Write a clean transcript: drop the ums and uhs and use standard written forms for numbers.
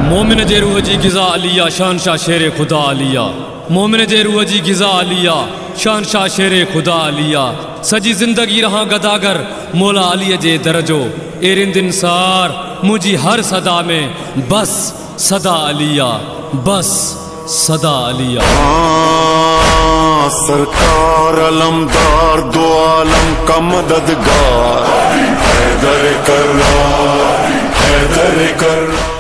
मोमिन जे रूह जी गिज़ा अलिया शहनशाह शेर खुदा अलिया। मोमिन जे रूह जी गिज़ा अलिया शहनशाह शेर खुदा अलिया। सजी ज़िंदगी रहा गदागर मौला अली जे दरजो। एरिंद इंसार मुझी हर सदा में बस सदा अलिया, बस सदा अलिया। सरकार अलमदार दो आलम का मददगार, हैदर कर्रार, हैदर कर्रार।